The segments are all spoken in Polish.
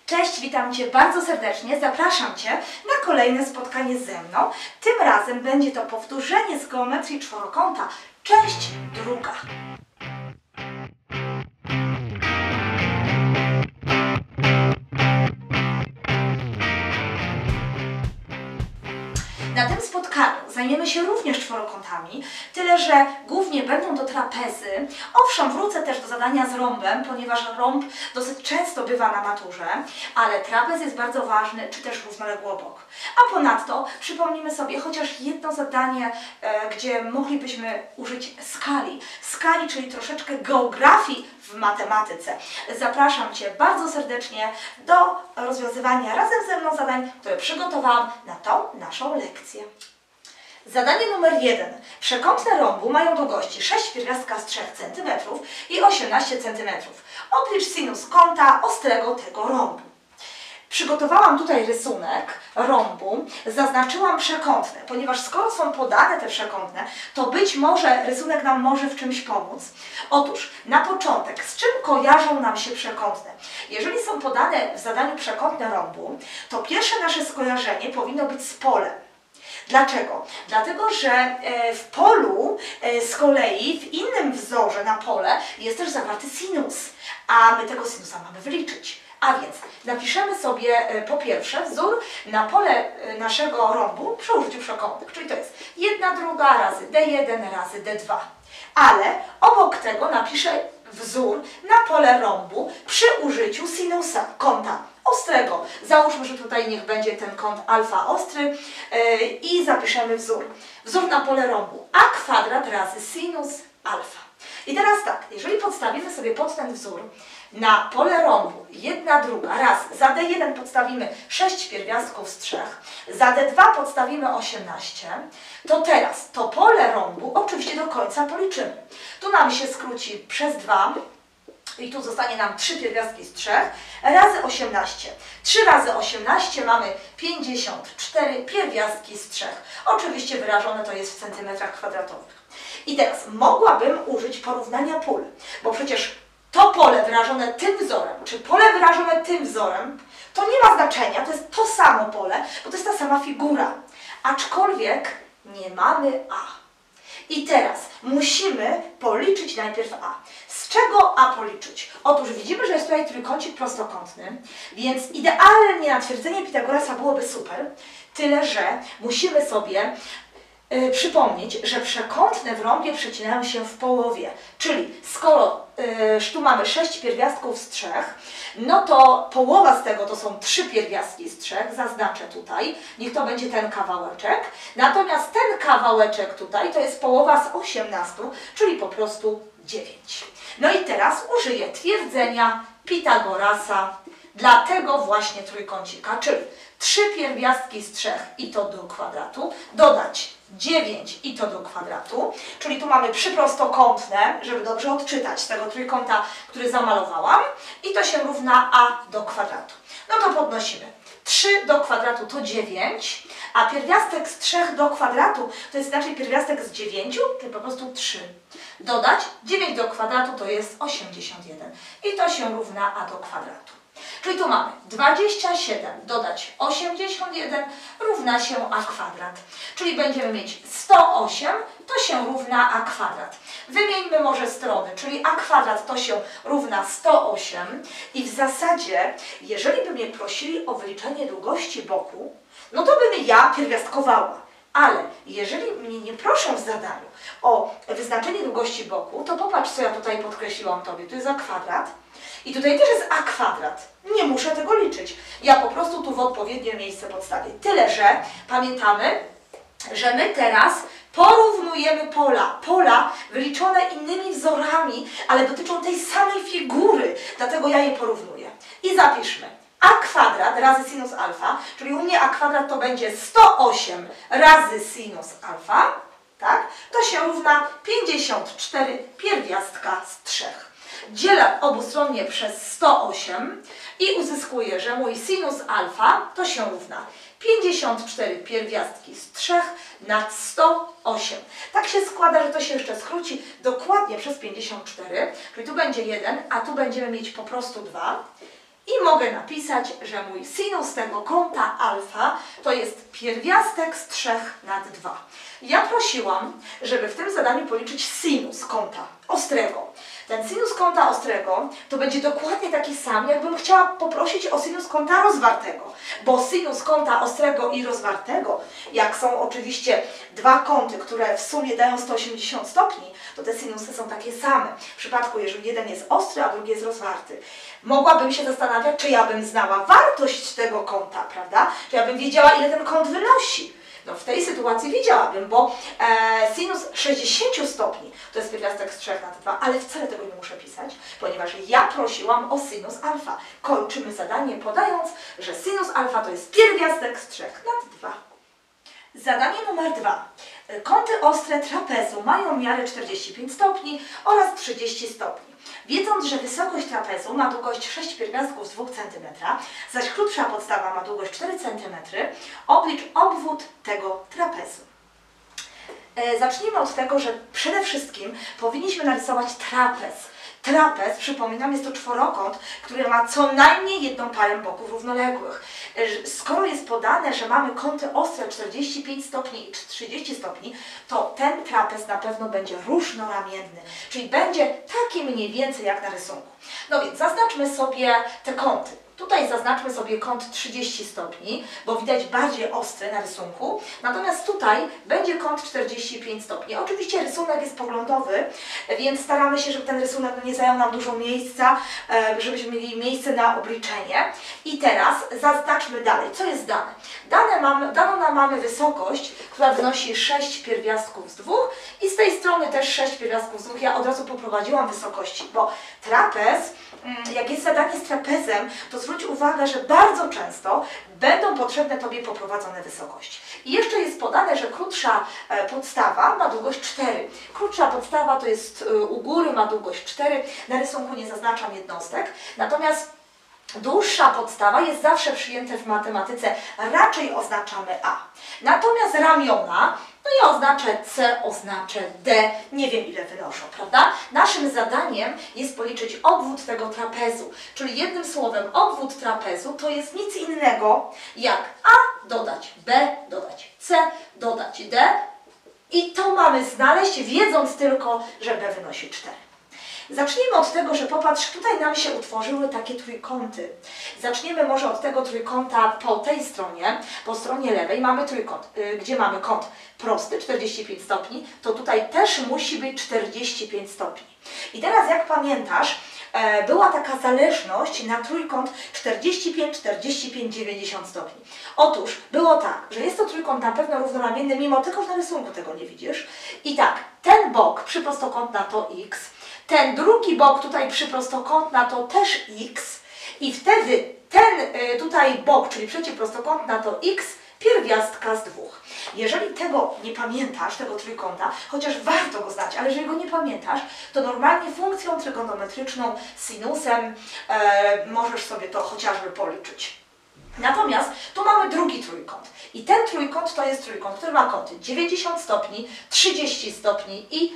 Cześć, witam Cię bardzo serdecznie. Zapraszam Cię na kolejne spotkanie ze mną. Tym razem będzie to powtórzenie z geometrii czworokąta, część druga. Na tym spotkaniu zajmiemy się również czworokątami, tyle że głównie będą to trapezy. Owszem, wrócę też do zadania z rąbem, ponieważ rąb dosyć często bywa na maturze, ale trapez jest bardzo ważny, czy też równoległy obok. A ponadto przypomnimy sobie chociaż jedno zadanie, gdzie moglibyśmy użyć skali. Skali, czyli troszeczkę geografii w matematyce. Zapraszam Cię bardzo serdecznie do rozwiązywania razem ze mną zadań, które przygotowałam na tą naszą lekcję. Zadanie numer 1. Przekątne rąbu mają długości 6 pierwiastka z 3 cm i 18 cm. Oblicz sinus kąta ostrego tego rąbu. Przygotowałam tutaj rysunek rąbu, zaznaczyłam przekątne, ponieważ skoro są podane te przekątne, to być może rysunek nam może w czymś pomóc. Otóż na początek, z czym kojarzą nam się przekątne? Jeżeli są podane w zadaniu przekątne rąbu, to pierwsze nasze skojarzenie powinno być z polem. Dlaczego? Dlatego, że w polu z kolei, w innym wzorze na pole jest też zawarty sinus, a my tego sinusa mamy wyliczyć. A więc napiszemy sobie po pierwsze wzór na pole naszego rąbu przy użyciu przekątnych, czyli to jest 1/2 razy D1 razy D2. Ale obok tego napiszę wzór na pole rąbu przy użyciu sinusa, kąta ostrego. Załóżmy, że tutaj niech będzie ten kąt alfa ostry i zapiszemy wzór. Wzór na pole rąbu a kwadrat razy sinus alfa. I teraz tak, jeżeli podstawimy sobie pod ten wzór na pole rąbu 1/2 raz, za D1 podstawimy 6 pierwiastków z 3, za D2 podstawimy 18, to teraz to pole rąbu oczywiście do końca policzymy. Tu nam się skróci przez 2 i tu zostanie nam 3 pierwiastki z 3 razy 18. 3 razy 18 mamy 54 pierwiastki z 3. Oczywiście wyrażone to jest w centymetrach kwadratowych. I teraz mogłabym użyć porównania pól, bo przecież to pole wyrażone tym wzorem, czy pole wyrażone tym wzorem, to nie ma znaczenia, to jest to samo pole, bo to jest ta sama figura. Aczkolwiek nie mamy A. I teraz musimy policzyć najpierw A. Z czego A policzyć? Otóż widzimy, że jest tutaj trójkącik prostokątny, więc idealnie na twierdzenie Pitagorasa byłoby super, tyle że musimy sobie przypomnieć, że przekątne w rąbie przecinają się w połowie, czyli skoro tu mamy 6 pierwiastków z 3, no to połowa z tego to są 3 pierwiastki z 3, zaznaczę tutaj, niech to będzie ten kawałeczek, natomiast ten kawałeczek tutaj to jest połowa z 18, czyli po prostu 9. No i teraz użyję twierdzenia Pitagorasa dla tego właśnie trójkącika, czyli 3 pierwiastki z 3 i to do kwadratu, dodać 9 i to do kwadratu, czyli tu mamy przyprostokątne, żeby dobrze odczytać z tego trójkąta, który zamalowałam, i to się równa a do kwadratu. No to podnosimy. 3 do kwadratu to 9, a pierwiastek z 3 do kwadratu to jest inaczej pierwiastek z 9, czyli po prostu 3. Dodać 9 do kwadratu to jest 81 i to się równa a do kwadratu. Czyli tu mamy 27 dodać 81 równa się a kwadrat. Czyli będziemy mieć 108, to się równa a kwadrat. Wymieńmy może strony, czyli a kwadrat to się równa 108 i w zasadzie, jeżeli by mnie prosili o wyliczenie długości boku, no to bym ja pierwiastkowała. Ale jeżeli mnie nie proszą w zadaniu o wyznaczenie długości boku, to popatrz, co ja tutaj podkreśliłam Tobie. Tu jest a kwadrat i tutaj też jest a kwadrat. Nie muszę tego liczyć. Ja po prostu tu w odpowiednie miejsce podstawię. Tyle, że pamiętamy, że my teraz porównujemy pola. Pola wyliczone innymi wzorami, ale dotyczą tej samej figury. Dlatego ja je porównuję. I zapiszmy. A kwadrat razy sinus alfa, czyli u mnie a kwadrat to będzie 108 razy sinus alfa, tak? To się równa 54 pierwiastka z 3. Dzielę obustronnie przez 108 i uzyskuję, że mój sinus alfa to się równa 54 pierwiastki z 3 nad 108. Tak się składa, że to się jeszcze skróci dokładnie przez 54, czyli tu będzie 1, a tu będziemy mieć po prostu 2. i mogę napisać, że mój sinus tego kąta alfa to jest pierwiastek z 3 nad 2. Ja prosiłam, żeby w tym zadaniu policzyć sinus kąta ostrego. Ten sinus kąta ostrego to będzie dokładnie taki sam, jakbym chciała poprosić o sinus kąta rozwartego. Bo sinus kąta ostrego i rozwartego, jak są oczywiście dwa kąty, które w sumie dają 180 stopni, to te sinusy są takie same. W przypadku, jeżeli jeden jest ostry, a drugi jest rozwarty. Mogłabym się zastanawiać, czy ja bym znała wartość tego kąta, prawda? Czy ja bym wiedziała, ile ten kąt wynosi. No w tej sytuacji wiedziałabym, bo sinus 60 stopni to jest pierwiastek z 3 nad 2, ale wcale tego nie muszę pisać, ponieważ ja prosiłam o sinus alfa. Kończymy zadanie podając, że sinus alfa to jest pierwiastek z 3 nad 2. Zadanie numer 2. Kąty ostre trapezu mają miarę 45 stopni oraz 30 stopni. Wiedząc, że wysokość trapezu ma długość 6 pierwiastków z 2 cm, zaś krótsza podstawa ma długość 4 cm, oblicz obwód tego trapezu. Zacznijmy od tego, że przede wszystkim powinniśmy narysować trapez. Trapez, przypominam, jest to czworokąt, który ma co najmniej jedną parę boków równoległych. Skoro jest podane, że mamy kąty ostre 45 stopni i 30 stopni, to ten trapez na pewno będzie różnoramienny, czyli będzie taki mniej więcej jak na rysunku. No więc zaznaczmy sobie te kąty. Tutaj zaznaczmy sobie kąt 30 stopni, bo widać bardziej ostry na rysunku. Natomiast tutaj będzie kąt 45 stopni. Oczywiście rysunek jest poglądowy, więc staramy się, żeby ten rysunek nie zajął nam dużo miejsca, żebyśmy mieli miejsce na obliczenie. I teraz zaznaczmy dalej, co jest dane. Daną nam mamy wysokość, która wynosi 6 pierwiastków z 2 i z tej strony też 6 pierwiastków z 2. Ja od razu poprowadziłam wysokości, bo trapez, jak jest zadanie z trapezem, to zwróć uwagę, że bardzo często będą potrzebne Tobie poprowadzone wysokości. I jeszcze jest podane, że krótsza podstawa ma długość 4. Krótsza podstawa to jest u góry, ma długość 4. Na rysunku nie zaznaczam jednostek. Natomiast dłuższa podstawa jest zawsze przyjęte w matematyce, raczej oznaczamy A. Natomiast ramiona, no ja oznaczę C, oznaczę D, nie wiem ile wynoszą, prawda? Naszym zadaniem jest policzyć obwód tego trapezu, czyli jednym słowem obwód trapezu to jest nic innego jak A dodać B, dodać C, dodać D i to mamy znaleźć, wiedząc tylko, że B wynosi 4. Zacznijmy od tego, że popatrz, tutaj nam się utworzyły takie trójkąty. Zaczniemy może od tego trójkąta po tej stronie, po stronie lewej mamy trójkąt, gdzie mamy kąt prosty, 45 stopni, to tutaj też musi być 45 stopni. I teraz jak pamiętasz, była taka zależność na trójkąt 45, 45, 90 stopni. Otóż było tak, że jest to trójkąt na pewno równoramienny, mimo tego, że na rysunku tego nie widzisz. I tak, ten bok przyprostokątna to x, ten drugi bok tutaj przyprostokątna to też x i wtedy ten tutaj bok, czyli przeciwprostokątna to x, pierwiastka z 2. Jeżeli tego nie pamiętasz, tego trójkąta, chociaż warto go znać, ale jeżeli go nie pamiętasz, to normalnie funkcją trygonometryczną, sinusem możesz sobie to chociażby policzyć. Natomiast tu mamy drugi trójkąt i ten trójkąt to jest trójkąt, który ma kąty 90 stopni, 30 stopni i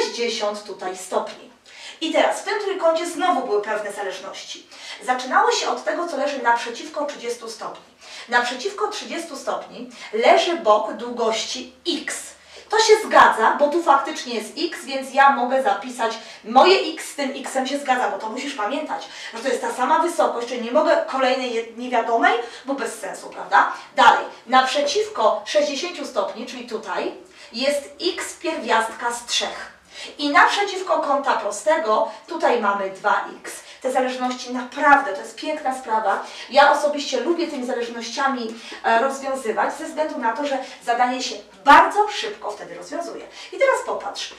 60 tutaj stopni. I teraz w tym trójkącie znowu były pewne zależności. Zaczynało się od tego, co leży naprzeciwko 30 stopni. Naprzeciwko 30 stopni leży bok długości x. To się zgadza, bo tu faktycznie jest x, więc ja mogę zapisać moje x z tym x-em się zgadza, bo to musisz pamiętać, że to jest ta sama wysokość, czyli nie mogę kolejnej niewiadomej, bo bez sensu, prawda? Dalej, naprzeciwko 60 stopni, czyli tutaj, jest x pierwiastka z 3. I naprzeciwko kąta prostego tutaj mamy 2x. Te zależności naprawdę, to jest piękna sprawa. Ja osobiście lubię tymi zależnościami rozwiązywać ze względu na to, że zadanie się bardzo szybko wtedy rozwiązuje. I teraz popatrz,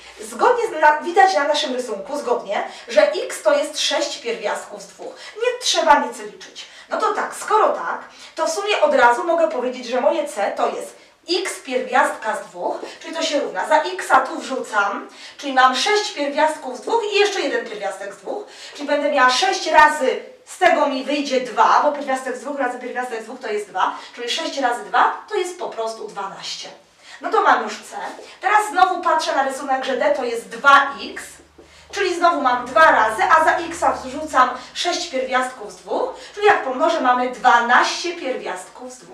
widać na naszym rysunku zgodnie, że x to jest 6 pierwiastków z 2. Nie trzeba nic liczyć. No to tak, skoro tak, to w sumie od razu mogę powiedzieć, że moje c to jest x pierwiastka z 2, czyli to się równa. Za x-a tu wrzucam, czyli mam 6 pierwiastków z 2 i jeszcze jeden pierwiastek z 2, czyli będę miała 6 razy, z tego mi wyjdzie 2, bo pierwiastek z 2 razy pierwiastek z 2 to jest 2, czyli 6 razy 2 to jest po prostu 12. No to mam już c. Teraz znowu patrzę na rysunek, że d to jest 2x, Czyli znowu mam 2 razy, a za x wrzucam 6 pierwiastków z 2, czyli jak pomnożę, mamy 12 pierwiastków z 2.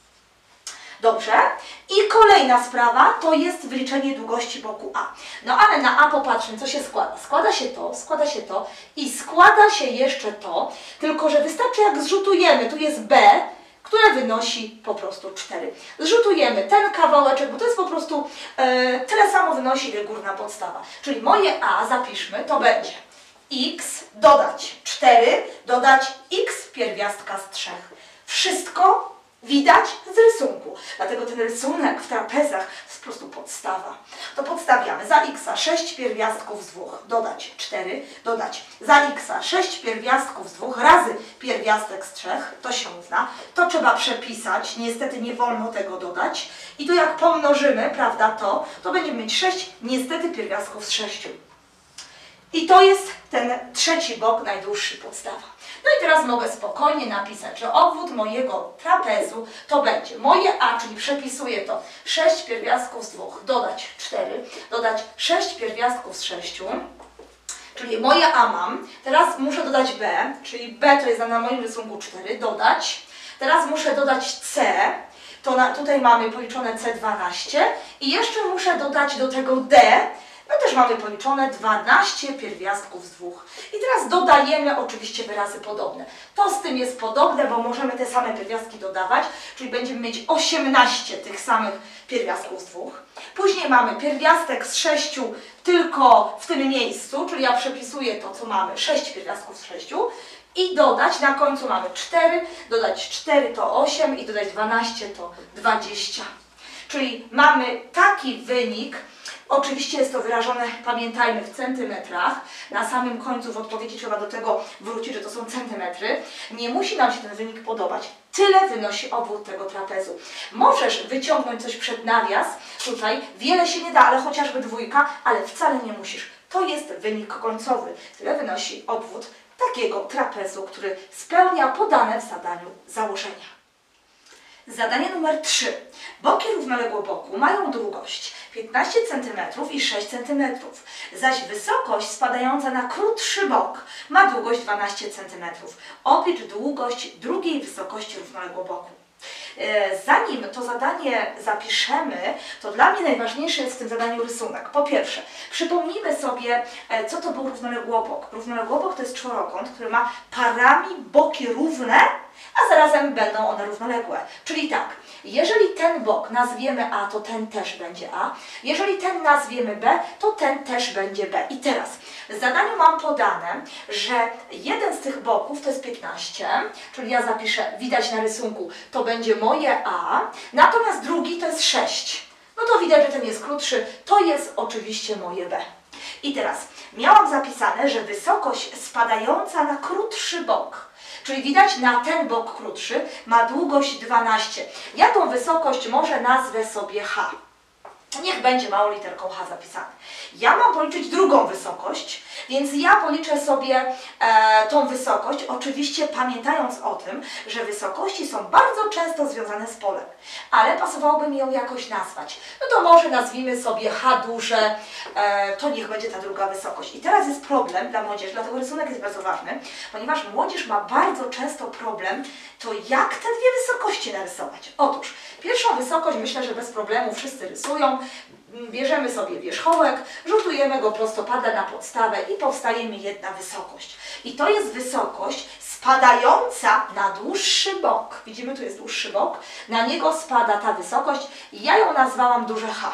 Dobrze. I kolejna sprawa to jest wyliczenie długości boku A. No ale na A popatrzmy, co się składa. Składa się to i składa się jeszcze to, tylko że wystarczy jak zrzutujemy, tu jest B, które wynosi po prostu 4. Zrzutujemy ten kawałeczek, bo to jest po prostu tyle samo wynosi, ile górna podstawa. Czyli moje A, zapiszmy, to będzie x dodać 4, dodać x pierwiastka z 3. Wszystko widać z rysunku. Dlatego ten rysunek w trapezach to jest po prostu podstawa. To podstawiamy za x 6 pierwiastków z 2, dodać 4, dodać za x 6 pierwiastków z 2 razy pierwiastek z 3, to się zna. To trzeba przepisać, niestety nie wolno tego dodać. I tu jak pomnożymy, prawda, to będziemy mieć 6 niestety pierwiastków z 6. I to jest ten trzeci bok, najdłuższy, podstawa. No i teraz mogę spokojnie napisać, że obwód mojego trapezu to będzie moje A, czyli przepisuję to 6 pierwiastków z 2, dodać 4, dodać 6 pierwiastków z 6, czyli moje A mam. Teraz muszę dodać B, czyli B to jest na moim rysunku 4, dodać. Teraz muszę dodać C, to tutaj mamy policzone C12 i jeszcze muszę dodać do tego D. No też mamy policzone 12 pierwiastków z 2. I teraz dodajemy oczywiście wyrazy podobne. To z tym jest podobne, bo możemy te same pierwiastki dodawać, czyli będziemy mieć 18 tych samych pierwiastków z 2. Później mamy pierwiastek z 6 tylko w tym miejscu, czyli ja przepisuję to, co mamy, 6 pierwiastków z 6. I dodać, na końcu mamy 4, dodać 4 to 8 i dodać 12 to 20. Czyli mamy taki wynik. Oczywiście jest to wyrażone, pamiętajmy, w centymetrach. Na samym końcu w odpowiedzi trzeba do tego wrócić, że to są centymetry. Nie musi nam się ten wynik podobać. Tyle wynosi obwód tego trapezu. Możesz wyciągnąć coś przed nawias. Tutaj wiele się nie da, ale chociażby 2, ale wcale nie musisz. To jest wynik końcowy. Tyle wynosi obwód takiego trapezu, który spełnia podane w zadaniu założenia. Zadanie numer 3. Boki równoległoboku mają długość 15 cm i 6 cm, zaś wysokość spadająca na krótszy bok ma długość 12 cm. Oblicz długość drugiej wysokości równoległoboku. Zanim to zadanie zapiszemy, to dla mnie najważniejszy jest w tym zadaniu rysunek. Po pierwsze, przypomnijmy sobie, co to był równoległobok. Równoległobok to jest czworokąt, który ma parami boki równe, a zarazem będą one równoległe. Czyli tak, jeżeli ten bok nazwiemy A, to ten też będzie A. Jeżeli ten nazwiemy B, to ten też będzie B. I teraz w zadaniu mam podane, że jeden z tych boków to jest 15, czyli ja zapiszę, widać na rysunku, to będzie moje A, natomiast drugi to jest 6. No to widać, że ten jest krótszy, to jest oczywiście moje B. I teraz miałam zapisane, że wysokość spadająca na krótszy bok, czyli widać na ten bok krótszy, ma długość 12. Ja tą wysokość może nazwę sobie H. Niech będzie małą literką H zapisane. Ja mam policzyć drugą wysokość, więc ja policzę sobie tą wysokość, oczywiście pamiętając o tym, że wysokości są bardzo często związane z polem, ale pasowałoby mi ją jakoś nazwać. No to może nazwijmy sobie H duże, to niech będzie ta druga wysokość. I teraz jest problem dla młodzieży, dlatego rysunek jest bardzo ważny, ponieważ młodzież ma bardzo często problem, to jak te dwie wysokości narysować? Otóż pierwszą wysokość myślę, że bez problemu wszyscy rysują. Bierzemy sobie wierzchołek, rzutujemy go prostopada na podstawę i powstaje mi jedna wysokość. I to jest wysokość spadająca na dłuższy bok. Widzimy, tu jest dłuższy bok. Na niego spada ta wysokość i ja ją nazwałam duże H.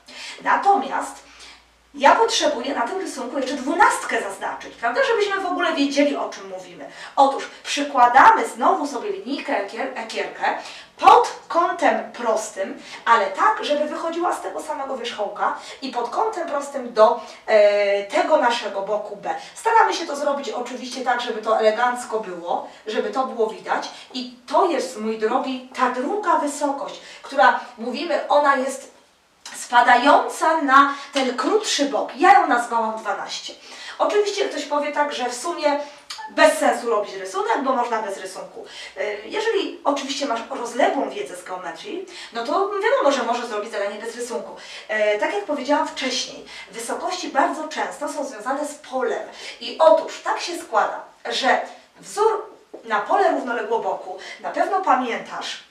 Natomiast ja potrzebuję na tym rysunku jeszcze 12 zaznaczyć, prawda, żebyśmy w ogóle wiedzieli, o czym mówimy. Otóż przykładamy znowu sobie linijkę, ekierkę pod kątem prostym, ale tak, żeby wychodziła z tego samego wierzchołka i pod kątem prostym do tego naszego boku B. Staramy się to zrobić oczywiście tak, żeby to elegancko było, żeby to było widać i to jest, mój drogi, ta druga wysokość, która, mówimy, ona jest spadająca na ten krótszy bok. Ja ją nazwałam 12. Oczywiście ktoś powie tak, że w sumie bez sensu robić rysunek, bo można bez rysunku. Jeżeli oczywiście masz rozległą wiedzę z geometrii, no to wiadomo, że możesz zrobić zadanie bez rysunku. Tak jak powiedziałam wcześniej, wysokości bardzo często są związane z polem. I otóż tak się składa, że wzór na pole równoległoboku, na pewno pamiętasz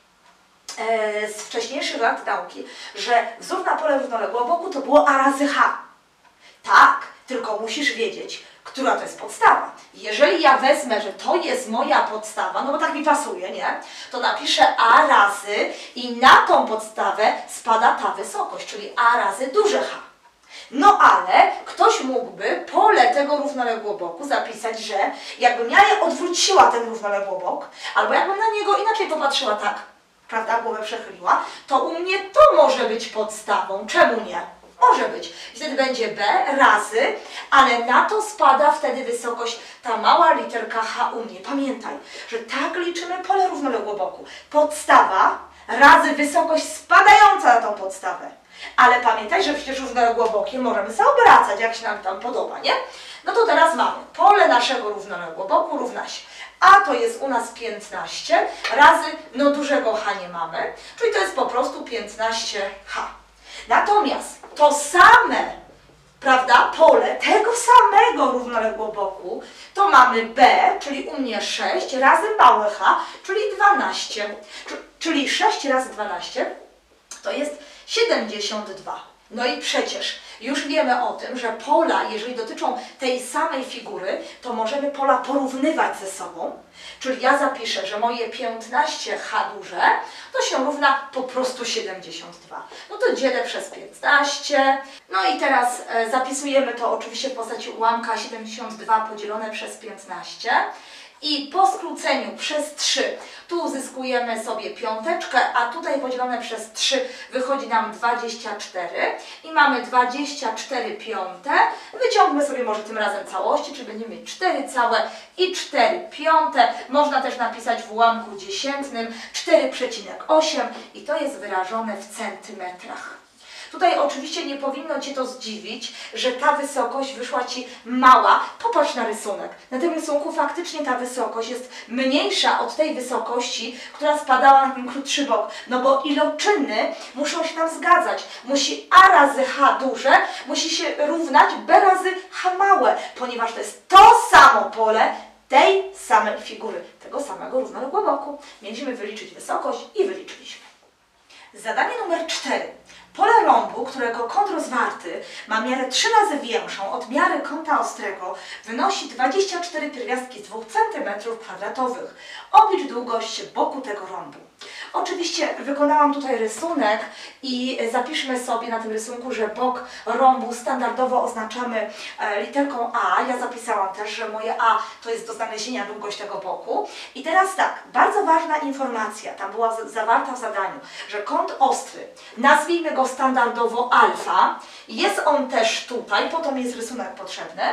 z wcześniejszych lat nauki, że wzór na pole równoległoboku to było A razy H. Tak, tylko musisz wiedzieć, która to jest podstawa. Jeżeli ja wezmę, że to jest moja podstawa, no bo tak mi pasuje, nie? To napiszę A razy i na tą podstawę spada ta wysokość, czyli A razy duże H. No ale ktoś mógłby pole tego równoległoboku zapisać, że jakbym ja je odwróciła ten równoległobok, albo jakbym na niego inaczej popatrzyła tak, prawda, głowę przechyliła, to u mnie to może być podstawą. Czemu nie? Może być. I wtedy będzie B razy, ale na to spada wtedy wysokość, ta mała literka H u mnie. Pamiętaj, że tak liczymy pole równoległoboku. Podstawa razy wysokość spadająca na tą podstawę. Ale pamiętaj, że przecież równoległobokie możemy sobie obracać, jak się nam tam podoba, nie? No to teraz mamy pole naszego równoległoboku równa się A to jest u nas 15 razy, no dużego H nie mamy, czyli to jest po prostu 15H. Natomiast to same, prawda, pole tego samego równoległoboku to mamy B, czyli u mnie 6 razy małe H, czyli 12. Czyli 6 razy 12 to jest 72. No i przecież już wiemy o tym, że pola, jeżeli dotyczą tej samej figury, to możemy pola porównywać ze sobą. Czyli ja zapiszę, że moje 15H duże to się równa po prostu 72. No to dzielę przez 15. No i teraz zapisujemy to oczywiście w postaci ułamka 72 podzielone przez 15. I po skróceniu przez 3 tu uzyskujemy sobie piąteczkę, a tutaj podzielone przez 3 wychodzi nam 24 i mamy 24 piąte. Wyciągmy sobie może tym razem całości, czyli będziemy mieć 4 całe i 4 piąte. Można też napisać w ułamku dziesiętnym 4,8 i to jest wyrażone w centymetrach. Tutaj oczywiście nie powinno Cię to zdziwić, że ta wysokość wyszła Ci mała. Popatrz na rysunek. Na tym rysunku faktycznie ta wysokość jest mniejsza od tej wysokości, która spadała na ten krótszy bok. No bo iloczyny muszą się tam zgadzać. Musi A razy H duże, musi się równać B razy H małe, ponieważ to jest to samo pole tej samej figury, tego samego równoległoboku. Mieliśmy wyliczyć wysokość i wyliczyliśmy. Zadanie numer 4. Pole rąbu, którego kąt rozwarty ma miarę 3 razy większą od miary kąta ostrego, wynosi 24 pierwiastki z 2 cm². Oblicz długość boku tego rąbu. Oczywiście wykonałam tutaj rysunek i zapiszmy sobie na tym rysunku, że bok rąbu standardowo oznaczamy literką A. Ja zapisałam też, że moje A to jest do znalezienia długość tego boku. I teraz tak, bardzo ważna informacja, tam była zawarta w zadaniu, że kąt ostry, nazwijmy go standardowo alfa, jest on też tutaj, po to mi jest rysunek potrzebny.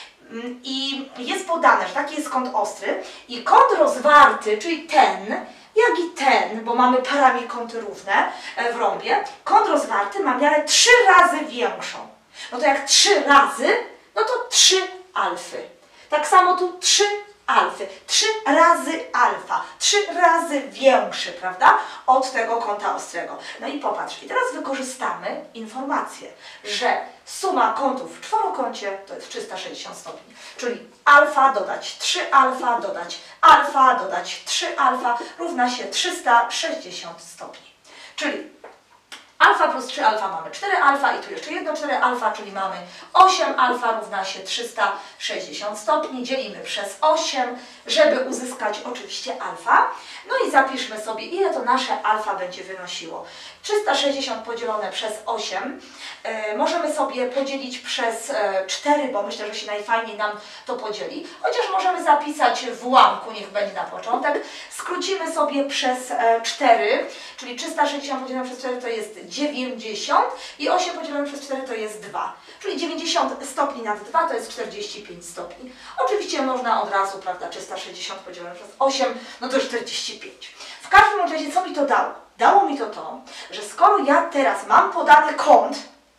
I jest podane, że taki jest kąt ostry i kąt rozwarty, czyli ten, jak i ten, bo mamy parami kąty równe w rąbie, kąt rozwarty ma miarę 3 razy większą. No to jak 3 razy, no to 3 alfy. Tak samo tu 3 alfy. 3 razy alfa. 3 razy większy, prawda, od tego kąta ostrego. No i popatrz, i teraz wykorzystamy informację, że suma kątów w czworokącie to jest 360 stopni. Czyli alfa dodać 3 alfa dodać alfa dodać 3 alfa równa się 360 stopni. Czyli alfa plus 3 alfa mamy 4 alfa i tu jeszcze jedno 4 alfa, czyli mamy 8 alfa równa się 360 stopni. Dzielimy przez 8, żeby uzyskać oczywiście alfa. No i zapiszmy sobie, ile to nasze alfa będzie wynosiło. 360 podzielone przez 8 możemy sobie podzielić przez 4, bo myślę, że się najfajniej nam to podzieli. Chociaż możemy zapisać w ułamku, niech będzie na początek. Skrócimy sobie przez 4, czyli 360 podzielone przez 4 to jest 90 i 8 podzielone przez 4 to jest 2. Czyli 90 stopni nad 2 to jest 45 stopni. Oczywiście można od razu, prawda, 360 podzielone przez 8, no to 45. W każdym razie, co mi to dało? Dało mi to, że skoro ja teraz mam podany kąt,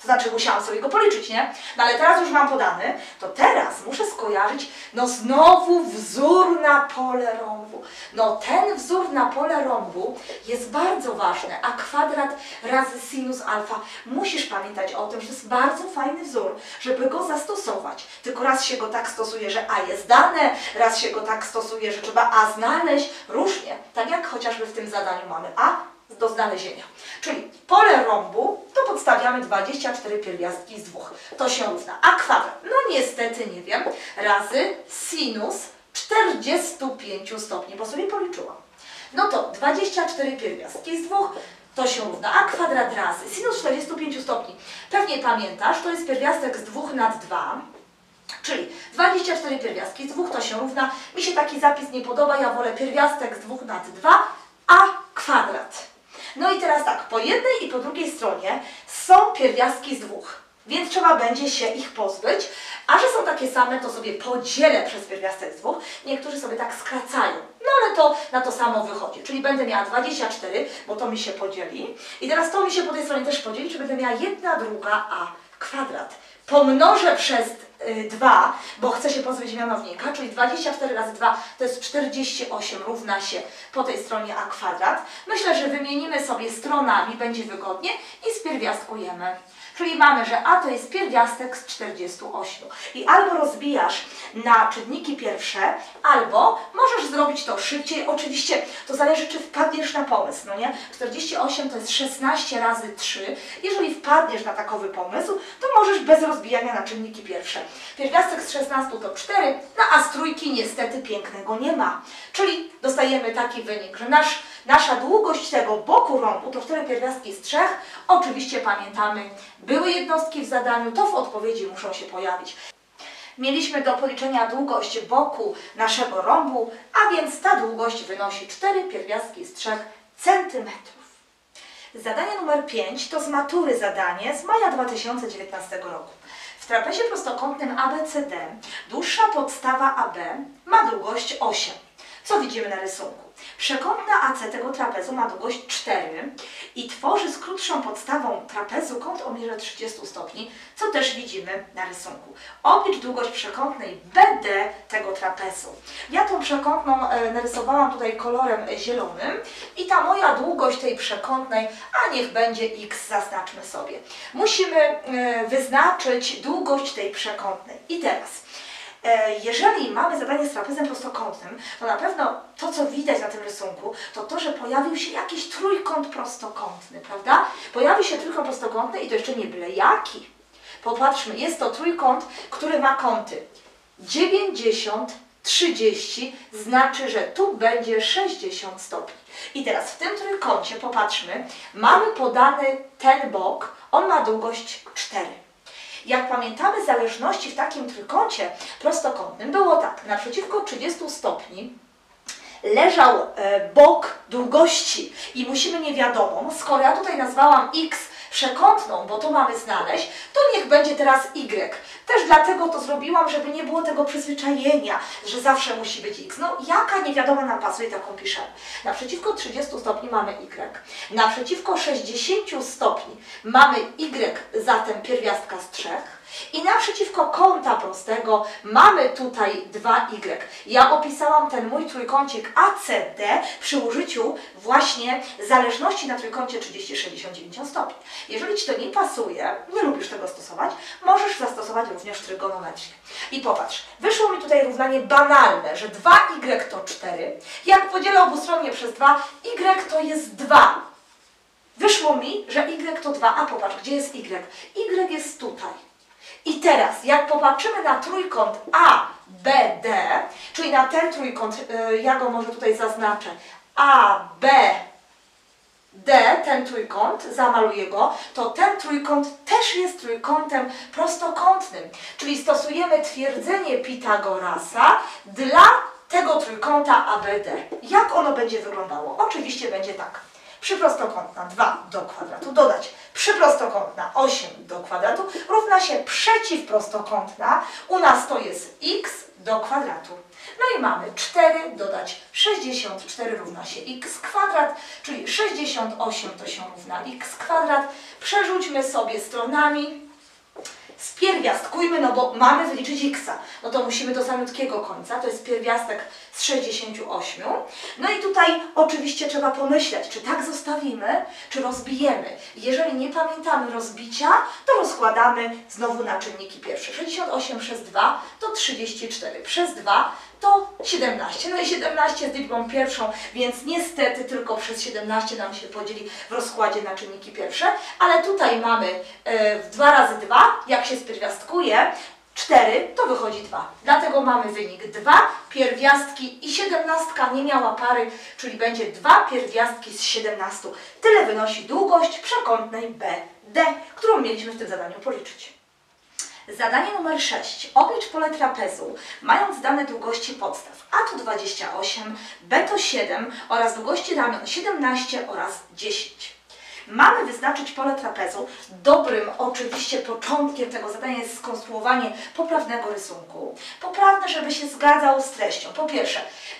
To znaczy musiałam sobie go policzyć, nie? No ale teraz już mam podany, to teraz muszę skojarzyć, no znowu wzór na pole rąbu. No ten wzór na pole rąbu jest bardzo ważny, a kwadrat razy sinus alfa. Musisz pamiętać o tym, że to jest bardzo fajny wzór, żeby go zastosować. Tylko raz się go tak stosuje, że a jest dane, raz się go tak stosuje, że trzeba a znaleźć, różnie. Tak jak chociażby w tym zadaniu mamy a do znalezienia. Czyli pole rąbu to podstawiamy 24 pierwiastki z 2. To się równa a kwadrat. No niestety nie wiem. Razy sinus 45 stopni, bo sobie policzyłam. No to 24 pierwiastki z 2 to się równa a kwadrat razy sinus 45 stopni. Pewnie pamiętasz, to jest pierwiastek z 2 nad 2. Czyli 24 pierwiastki z 2 to się równa. Mi się taki zapis nie podoba, ja wolę pierwiastek z 2 nad 2 a kwadrat. No i teraz tak, po jednej i po drugiej stronie są pierwiastki z 2, więc trzeba będzie się ich pozbyć, a że są takie same, to sobie podzielę przez pierwiastek z 2. Niektórzy sobie tak skracają, no ale to na to samo wychodzi, czyli będę miała 24, bo to mi się podzieli i teraz to mi się po tej stronie też podzieli, czyli będę miała 1/2 a kwadrat. Pomnożę przez 2, bo chcę się pozbyć mianownika, czyli 24 razy 2 to jest 48, równa się po tej stronie a kwadrat. Myślę, że wymienimy sobie stronami, będzie wygodnie i spierwiastkujemy. Czyli mamy, że a to jest pierwiastek z 48. I albo rozbijasz na czynniki pierwsze, albo możesz zrobić to szybciej. Oczywiście to zależy, czy wpadniesz na pomysł, no nie? 48 to jest 16 razy 3. Jeżeli wpadniesz na takowy pomysł, to możesz bez rozbijania na czynniki pierwsze. Pierwiastek z 16 to 4, no a z trójki niestety pięknego nie ma. Czyli dostajemy taki wynik, że nasza długość tego boku rąbu to 4 pierwiastki z 3. Oczywiście pamiętamy, były jednostki w zadaniu, to w odpowiedzi muszą się pojawić. Mieliśmy do policzenia długość boku naszego rąbu, a więc ta długość wynosi 4 pierwiastki z 3 cm. Zadanie numer 5 to z matury zadanie z maja 2019 roku. W trapezie prostokątnym ABCD dłuższa podstawa AB ma długość 8. Co widzimy na rysunku? Przekątna AC tego trapezu ma długość 4 i tworzy z krótszą podstawą trapezu kąt o mierze 30 stopni, co też widzimy na rysunku. Oblicz długość przekątnej BD tego trapezu. Ja tą przekątną narysowałam tutaj kolorem zielonym i ta moja długość tej przekątnej, a niech będzie x, zaznaczmy sobie. Musimy wyznaczyć długość tej przekątnej. I teraz jeżeli mamy zadanie z trapezem prostokątnym, to na pewno to, co widać na tym rysunku, to to, że pojawił się jakiś trójkąt prostokątny, prawda? Pojawi się trójkąt prostokątny i to jeszcze nie byle jaki. Popatrzmy, jest to trójkąt, który ma kąty 90, 30, znaczy, że tu będzie 60 stopni. I teraz w tym trójkącie, popatrzmy, mamy podany ten bok, on ma długość 4. Jak pamiętamy, zależności w takim trójkącie prostokątnym było tak, naprzeciwko 30 stopni leżał bok długości i musimy niewiadomą, skoro ja tutaj nazwałam x przekątną, bo to mamy znaleźć, to niech będzie teraz y. Też dlatego to zrobiłam, żeby nie było tego przyzwyczajenia, że zawsze musi być x. No jaka niewiadoma nam pasuje, taką piszemy. Naprzeciwko 30 stopni mamy y. Naprzeciwko 60 stopni mamy y, zatem pierwiastka z 3. I naprzeciwko kąta prostego mamy tutaj 2y. Ja opisałam ten mój trójkącik ACD przy użyciu właśnie zależności na trójkącie 30, 60, 90 stopni. Jeżeli Ci to nie pasuje, nie lubisz tego stosować, możesz zastosować również trygonometrię. I popatrz, wyszło mi tutaj równanie banalne, że 2y to 4. Jak podzielę obustronnie przez 2, y to jest 2. Wyszło mi, że y to 2, a popatrz, gdzie jest y? Y jest tutaj. I teraz, jak popatrzymy na trójkąt ABD, czyli na ten trójkąt, ja go może tutaj zaznaczę, ABD, ten trójkąt, zamaluję go, to ten trójkąt też jest trójkątem prostokątnym. Czyli stosujemy twierdzenie Pitagorasa dla tego trójkąta ABD. Jak ono będzie wyglądało? Oczywiście będzie tak. przyprostokątna 2 do kwadratu dodać przyprostokątna 8 do kwadratu równa się przeciwprostokątna, u nas to jest x do kwadratu. No i mamy 4 dodać 64 równa się x kwadrat, czyli 68 to się równa x kwadrat. Przerzućmy sobie stronami. Spierwiastkujmy, no bo mamy wyliczyć x, no to musimy do samiutkiego końca, to jest pierwiastek z 68. No i tutaj oczywiście trzeba pomyśleć, czy tak zostawimy, czy rozbijemy. Jeżeli nie pamiętamy rozbicia, to rozkładamy znowu na czynniki pierwsze. 68 przez 2 to 34, przez 2 to 17. No i 17 jest liczbą pierwszą, więc niestety tylko przez 17 nam się podzieli w rozkładzie na czynniki pierwsze, ale tutaj mamy 2 razy 2, jak się spierwiastkuje, 4 to wychodzi 2. Dlatego mamy wynik 2 pierwiastki i 17 nie miała pary, czyli będzie 2 pierwiastki z 17. Tyle wynosi długość przekątnej BD, którą mieliśmy w tym zadaniu policzyć. Zadanie numer 6. Oblicz pole trapezu, mając dane długości podstaw A to 28, B to 7 oraz długości ramion 17 oraz 10. Mamy wyznaczyć pole trapezu. Dobrym oczywiście początkiem tego zadania jest skonstruowanie poprawnego rysunku. Poprawne, żeby się zgadzał z treścią. Po pierwsze,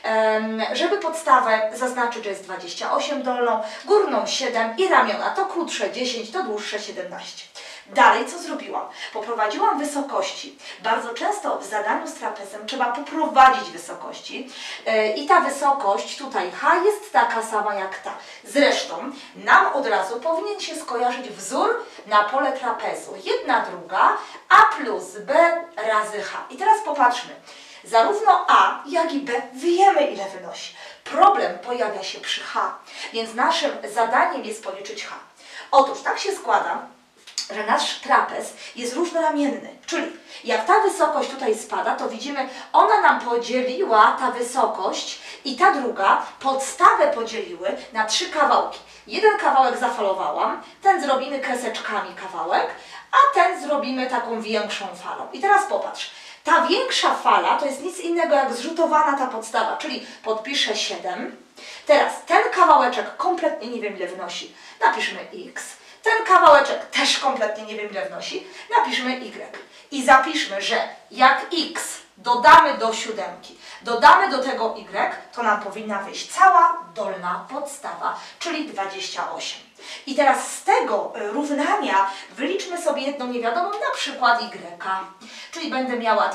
żeby podstawę zaznaczyć, że jest 28 dolną, górną 7 i ramiona to krótsze 10, to dłuższe 17. Dalej co zrobiłam? Poprowadziłam wysokości. Bardzo często w zadaniu z trapezem trzeba poprowadzić wysokości i ta wysokość tutaj H jest taka sama jak ta. Zresztą nam od razu powinien się skojarzyć wzór na pole trapezu. 1/2 A plus B razy H. I teraz popatrzmy. Zarówno A, jak i B wiemy, ile wynosi. Problem pojawia się przy H, więc naszym zadaniem jest policzyć H. Otóż tak się składa, że nasz trapez jest różnoramienny, czyli jak ta wysokość tutaj spada, to widzimy, ona nam podzieliła, ta wysokość i ta druga, podstawę podzieliły na 3 kawałki. Jeden kawałek zafalowałam, ten zrobimy kreseczkami kawałek, a ten zrobimy taką większą falą. I teraz popatrz, ta większa fala to jest nic innego jak zrzutowana ta podstawa, czyli podpiszę 7. Teraz ten kawałeczek kompletnie nie wiem ile wynosi, napiszmy x. Ten kawałeczek też kompletnie nie wiem ile wnosi, napiszmy y. I zapiszmy, że jak x dodamy do 7, dodamy do tego y, to nam powinna wyjść cała dolna podstawa, czyli 28. I teraz z tego równania wyliczmy sobie jedną niewiadomą, na przykład y. Czyli będę miała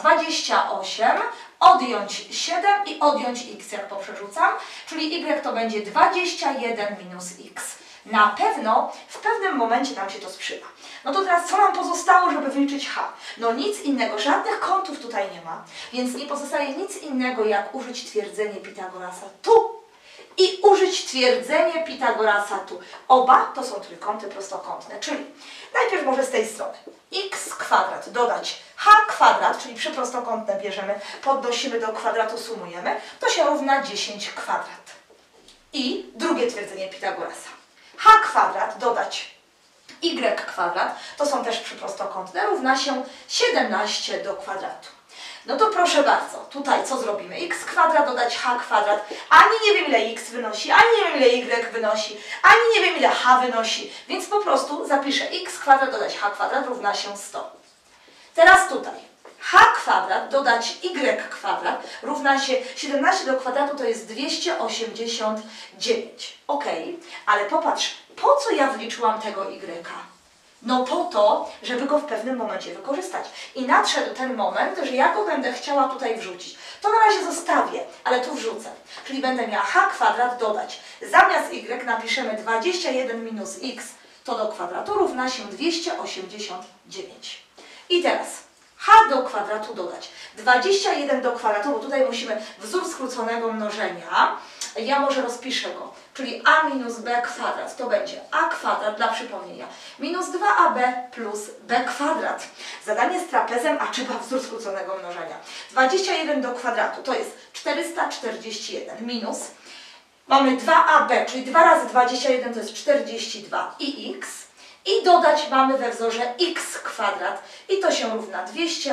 28, odjąć 7 i odjąć x, jak poprzerzucam, czyli y to będzie 21 minus x. Na pewno w pewnym momencie nam się to sprzyda. No to teraz co nam pozostało, żeby wyliczyć H? No nic innego, żadnych kątów tutaj nie ma, więc nie pozostaje nic innego jak użyć twierdzenie Pitagorasa tu i użyć twierdzenie Pitagorasa tu. Oba to są trójkąty prostokątne, czyli najpierw może z tej strony x kwadrat dodać h kwadrat, czyli przyprostokątne bierzemy, podnosimy do kwadratu, sumujemy, to się równa 10 kwadrat. I drugie twierdzenie Pitagorasa. H kwadrat dodać y kwadrat, to są też przyprostokątne, równa się 17 do kwadratu. No to proszę bardzo, tutaj co zrobimy? X kwadrat dodać h kwadrat, ani nie wiem ile x wynosi, ani nie wiem ile y wynosi, ani nie wiem ile h wynosi, więc po prostu zapiszę x kwadrat dodać h kwadrat równa się 100. Teraz tutaj h kwadrat dodać y kwadrat równa się 17 do kwadratu, to jest 289. Ok, ale popatrz, po co ja wliczyłam tego y? No po to, żeby go w pewnym momencie wykorzystać. I nadszedł ten moment, że ja go będę chciała tutaj wrzucić. To na razie zostawię, ale tu wrzucę. Czyli będę miała h kwadrat dodać. Zamiast y napiszemy 21 minus x, to do kwadratu równa się 289. I teraz h do kwadratu dodać 21 do kwadratu, bo tutaj musimy wzór skróconego mnożenia. Ja może rozpiszę go, czyli a minus b kwadrat to będzie a kwadrat, dla przypomnienia, minus 2ab plus b kwadrat. Zadanie z trapezem, a trzeba wzór skróconego mnożenia. 21 do kwadratu to jest 441 minus, mamy 2ab, czyli 2 razy 21 to jest 42 i x. I dodać mamy we wzorze x kwadrat i to się równa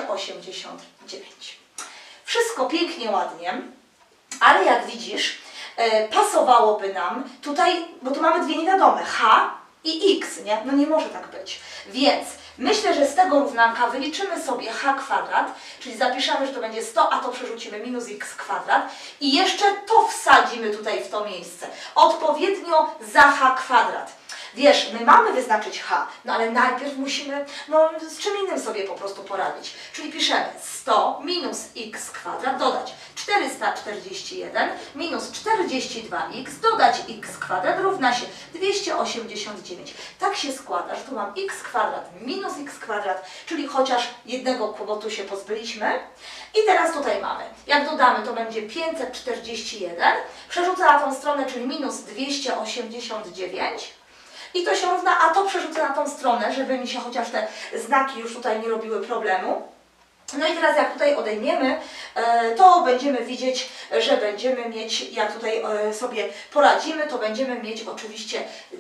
289. Wszystko pięknie, ładnie, ale jak widzisz, pasowałoby nam tutaj, bo tu mamy dwie niewiadome, h i x, nie? No nie może tak być. Więc myślę, że z tego równanka wyliczymy sobie h kwadrat, czyli zapiszemy, że to będzie 100, a to przerzucimy minus x kwadrat i jeszcze to wsadzimy tutaj w to miejsce. Odpowiednio za h kwadrat. Wiesz, my mamy wyznaczyć h, no ale najpierw musimy z czym innym sobie po prostu poradzić. Czyli piszemy 100 minus x kwadrat dodać 441 minus 42x dodać x kwadrat równa się 289. Tak się składa, że tu mam x kwadrat minus x kwadrat, czyli chociaż jednego kłopotu się pozbyliśmy. I teraz tutaj mamy, jak dodamy, to będzie 541, przerzucę na tą stronę, czyli minus 289. I to się równa, a to przerzucę na tą stronę, żeby mi się chociaż te znaki już tutaj nie robiły problemu. No i teraz jak tutaj odejmiemy, to będziemy widzieć, że będziemy mieć, jak tutaj sobie poradzimy, to będziemy mieć oczywiście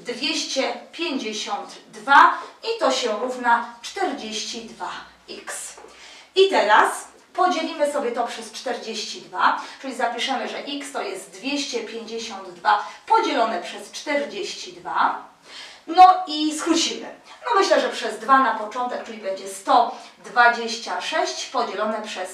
252 i to się równa 42x. I teraz podzielimy sobie to przez 42, czyli zapiszemy, że x to jest 252 podzielone przez 42. No i skrócimy. No myślę, że przez 2 na początek, czyli będzie 126 podzielone przez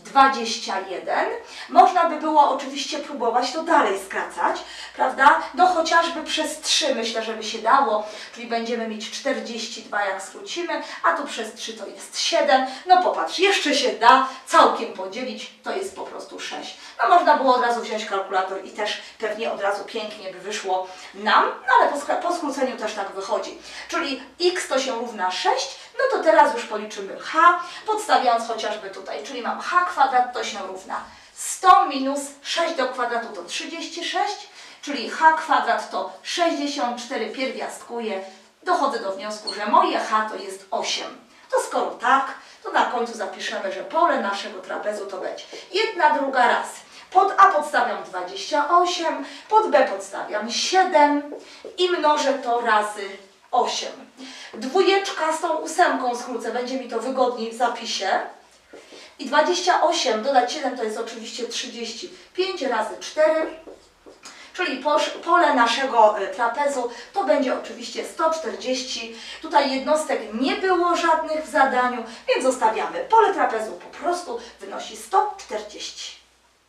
21. Można by było oczywiście próbować to dalej skracać, prawda? No chociażby przez 3 myślę, że by się dało, czyli będziemy mieć 42 jak skrócimy, a tu przez 3 to jest 7. No popatrz, jeszcze się da całkiem podzielić, to jest po prostu 6. No można było od razu wziąć kalkulator i też pewnie od razu pięknie by wyszło nam, no ale po skróceniu też tak wychodzi. Czyli x to się równa 6, no to teraz już policzymy h, podstawiając chociażby tutaj, czyli mam h kwadrat to się równa 100 minus 6 do kwadratu to 36, czyli h kwadrat to 64, pierwiastkuję, dochodzę do wniosku, że moje h to jest 8. To skoro tak, to na końcu zapiszemy, że pole naszego trapezu to będzie 1/2 raz. Pod a podstawiam 28, pod b podstawiam 7 i mnożę to razy 8. Dwójeczka z tą 8 skrócę, będzie mi to wygodniej w zapisie. I 28 dodać 7 to jest oczywiście 35 razy 4, czyli pole naszego trapezu to będzie oczywiście 140. Tutaj jednostek nie było żadnych w zadaniu, więc zostawiamy. Pole trapezu po prostu wynosi 140.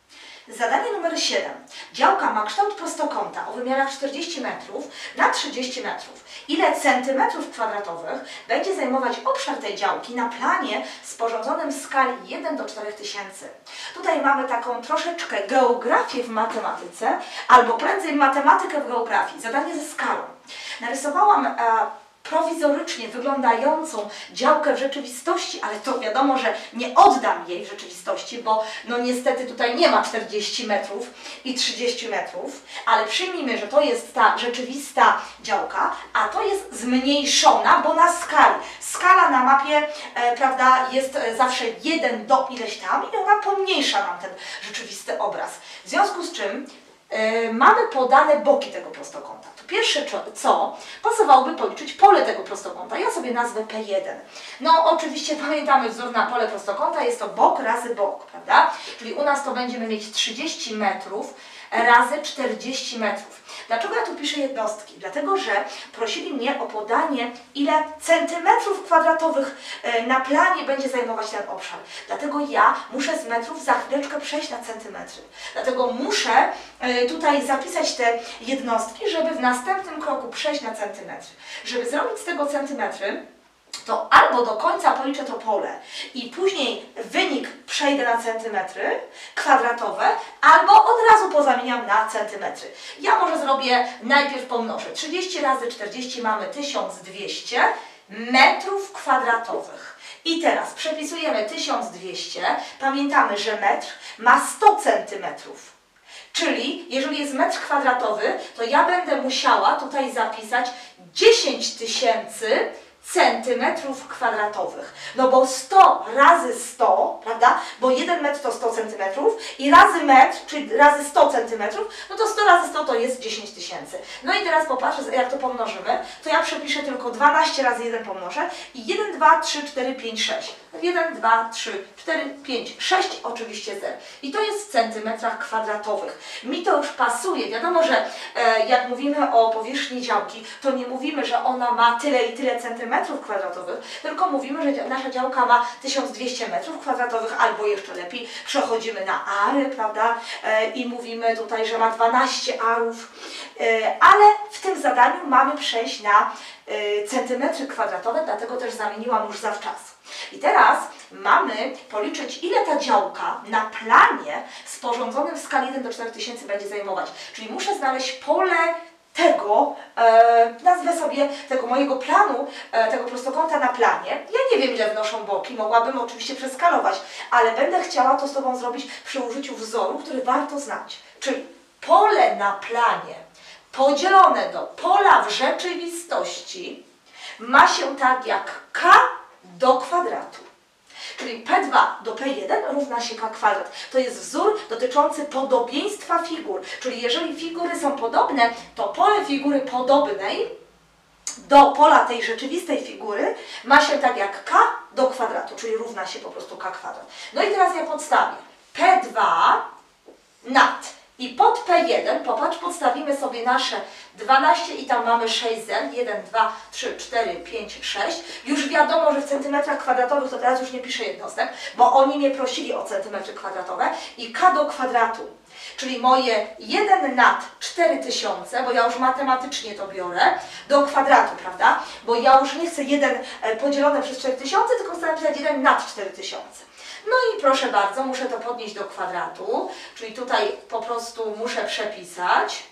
Zadanie numer 7. Działka ma kształt prostokąta o wymiarach 40 metrów na 30 metrów. Ile centymetrów kwadratowych będzie zajmować obszar tej działki na planie sporządzonym w skali 1 do 4000? Tutaj mamy taką troszeczkę geografię w matematyce, albo prędzej matematykę w geografii. Zadanie ze skalą. Narysowałam prowizorycznie wyglądającą działkę w rzeczywistości, ale to wiadomo, że nie oddam jej w rzeczywistości, bo no niestety tutaj nie ma 40 metrów i 30 metrów, ale przyjmijmy, że to jest ta rzeczywista działka, a to jest zmniejszona, bo na skali. Skala na mapie, prawda, jest zawsze 1 do ileś tam i ona pomniejsza nam ten rzeczywisty obraz. W związku z czym mamy podane boki tego prostokąta. To pierwsze co, pasowałoby policzyć pole tego prostokąta. Ja sobie nazwę P1. No oczywiście pamiętamy wzór na pole prostokąta, jest to bok razy bok, prawda? Czyli u nas to będziemy mieć 30 metrów razy 40 metrów. Dlaczego ja tu piszę jednostki? Dlatego, że prosili mnie o podanie, ile centymetrów kwadratowych na planie będzie zajmować ten obszar. Dlatego ja muszę z metrów za chwileczkę przejść na centymetry. Dlatego muszę tutaj zapisać te jednostki, żeby w następnym kroku przejść na centymetry. Żeby zrobić z tego centymetry, to albo do końca policzę to pole i później wynik przejdę na centymetry kwadratowe, albo od razu pozamieniam na centymetry. Ja może zrobię, najpierw pomnożę. 30 razy 40 mamy 1200 metrów kwadratowych. I teraz przepisujemy 1200, pamiętamy, że metr ma 100 centymetrów. Czyli jeżeli jest metr kwadratowy, to ja będę musiała tutaj zapisać 10 000 centymetrów kwadratowych. No bo 100 razy 100, prawda? Bo 1 metr to 100 centymetrów i razy metr, czyli razy 100 centymetrów, no to 100 razy 100 to jest 10 000. No i teraz popatrzę, jak to pomnożymy, to ja przepiszę tylko 12 razy 1 pomnożę i 1, 2, 3, 4, 5, 6. 1, 2, 3, 4, 5, 6, oczywiście zer. I to jest w centymetrach kwadratowych. Mi to już pasuje. Wiadomo, że jak mówimy o powierzchni działki, to nie mówimy, że ona ma tyle i tyle centymetrów kwadratowych, tylko mówimy, że nasza działka ma 1200 metrów kwadratowych, albo jeszcze lepiej, przechodzimy na ary, prawda? I mówimy tutaj, że ma 12 arów, ale w tym zadaniu mamy przejść na centymetry kwadratowe, dlatego też zamieniłam już zawczasu. I teraz mamy policzyć, ile ta działka na planie sporządzonym w skali 1 do 4000 będzie zajmować. Czyli muszę znaleźć pole tego, nazwę sobie tego mojego planu, tego prostokąta na planie. Ja nie wiem, ile wnoszą boki, mogłabym oczywiście przeskalować, ale będę chciała to z Tobą zrobić przy użyciu wzoru, który warto znać. Czyli pole na planie podzielone do pola w rzeczywistości ma się tak jak k do kwadratu. Czyli P2 do P1 równa się k kwadrat. To jest wzór dotyczący podobieństwa figur. Czyli jeżeli figury są podobne, to pole figury podobnej do pola tej rzeczywistej figury ma się tak jak k do kwadratu, czyli równa się po prostu k kwadrat. No i teraz ja podstawię P2 nad i pod P1, popatrz, podstawimy sobie nasze 12 i tam mamy 6 zer, 1, 2, 3, 4, 5, 6. Już wiadomo, że w centymetrach kwadratowych to teraz już nie piszę jednostek, bo oni mnie prosili o centymetry kwadratowe i k do kwadratu. Czyli moje 1 nad 4000, bo ja już matematycznie to biorę, do kwadratu, prawda? Bo ja już nie chcę 1 podzielone przez 4000, tylko chcę napisać 1 nad 4000. No i proszę bardzo, muszę to podnieść do kwadratu, czyli tutaj po prostu muszę przepisać.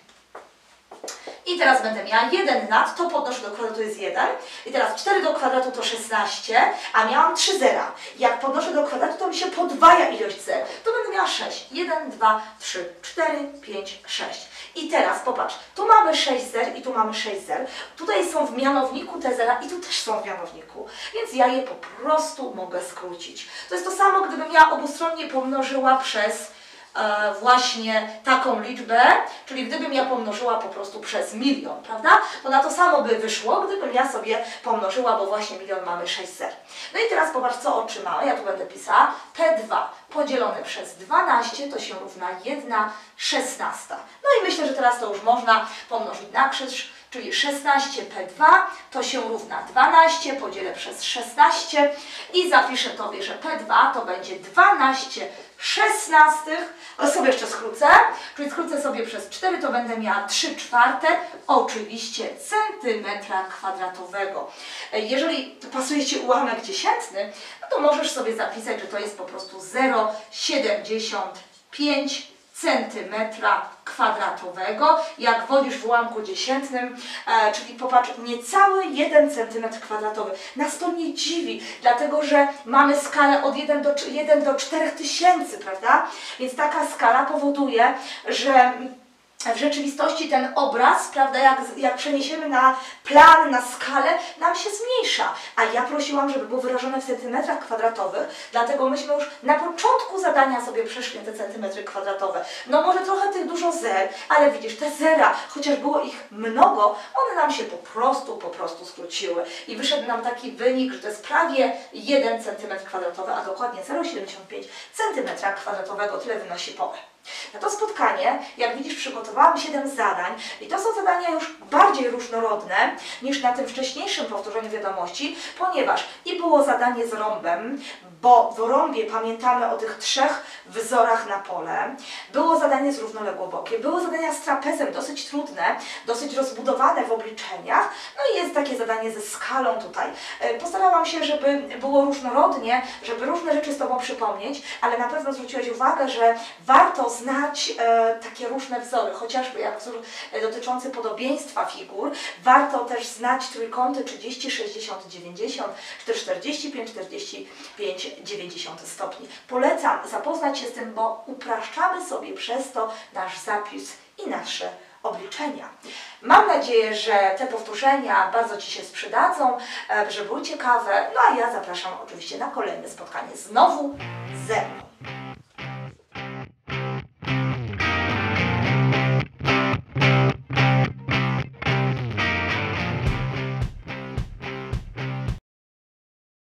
I teraz będę miała 1 nad, to podnoszę do kwadratu, to jest 1. I teraz 4 do kwadratu to 16, a miałam 3 zera. Jak podnoszę do kwadratu, to mi się podwaja ilość zer. To będę miała 6. 1, 2, 3, 4, 5, 6. I teraz popatrz, tu mamy 6 zer i tu mamy 6 zer. Tutaj są w mianowniku te zera i tu też są w mianowniku. Więc ja je po prostu mogę skrócić. To jest to samo, gdybym ja obustronnie pomnożyła przez właśnie taką liczbę, czyli gdybym ja pomnożyła po prostu przez 1 000 000, prawda? To na to samo by wyszło, gdybym ja sobie pomnożyła, bo właśnie 1 000 000 mamy 6 zer. No i teraz popatrz, co otrzymałem. Ja tu będę pisała P2 podzielone przez 12 to się równa 1/16. No i myślę, że teraz to już można pomnożyć na krzyż, czyli 16P2 to się równa 12, podzielę przez 16 i zapiszę Tobie, że P2 to będzie 12/16, sobie jeszcze skrócę, czyli skrócę sobie przez 4, to będę miała 3/4, oczywiście centymetra kwadratowego. Jeżeli pasuje Ci ułamek dziesiętny, no to możesz sobie zapisać, że to jest po prostu 0,75 centymetra kwadratowego, jak wolisz w ułamku dziesiętnym, czyli popatrz, niecały 1 centymetr kwadratowy. Nas to nie dziwi, dlatego że mamy skalę od 1 do 4000, prawda? Więc taka skala powoduje, że w rzeczywistości ten obraz, prawda, jak przeniesiemy na plan, na skalę, nam się zmniejsza. A ja prosiłam, żeby było wyrażone w centymetrach kwadratowych, dlatego myśmy już na początku zadania sobie przeszli te centymetry kwadratowe. No może trochę tych dużo zer, ale widzisz, te zera, chociaż było ich mnogo, one nam się po prostu skróciły. I wyszedł nam taki wynik, że to jest prawie 1 cm kwadratowy, a dokładnie 0,75 cm kwadratowego, tyle wynosi pole. Na to spotkanie, jak widzisz, przygotowałam 7 zadań i to są zadania już bardziej różnorodne niż na tym wcześniejszym powtórzeniu wiadomości, ponieważ i było zadanie z rąbem, bo w rąbie pamiętamy o tych 3 wzorach na pole, było zadanie z równoległobokiem, było zadania z trapezem, dosyć trudne, dosyć rozbudowane w obliczeniach, no i jest takie zadanie ze skalą tutaj. Postarałam się, żeby było różnorodnie, żeby różne rzeczy z Tobą przypomnieć, ale na pewno zwróciłeś uwagę, że warto znać takie różne wzory, chociażby jak wzór dotyczący podobieństwa figur. Warto też znać trójkąty 30, 60, 90, czy też 45, 45, 90 stopni. Polecam zapoznać się z tym, bo upraszczamy sobie przez to nasz zapis i nasze obliczenia. Mam nadzieję, że te powtórzenia bardzo Ci się przydadzą, że były ciekawe, no a ja zapraszam oczywiście na kolejne spotkanie znowu ze mną.